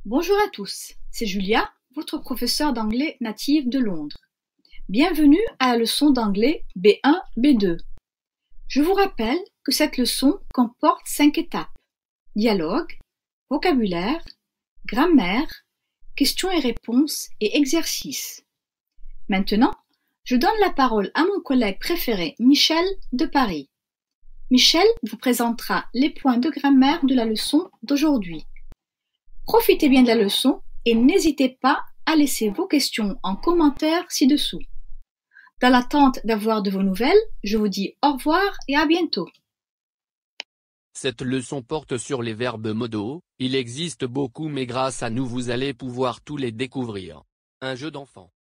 Bonjour à tous, c'est Julia, votre professeure d'anglais native de Londres. Bienvenue à la leçon d'anglais B1-B2. Je vous rappelle que cette leçon comporte 5 étapes: dialogue, vocabulaire, grammaire, questions et réponses et exercices. Maintenant, je donne la parole à mon collègue préféré Michel de Paris. Michel vous présentera les points de grammaire de la leçon d'aujourd'hui. Profitez bien de la leçon et n'hésitez pas à laisser vos questions en commentaire ci-dessous. Dans l'attente d'avoir de vos nouvelles, je vous dis au revoir et à bientôt. Cette leçon porte sur les verbes modaux. Il existe beaucoup mais grâce à nous vous allez pouvoir tous les découvrir. Un jeu d'enfant.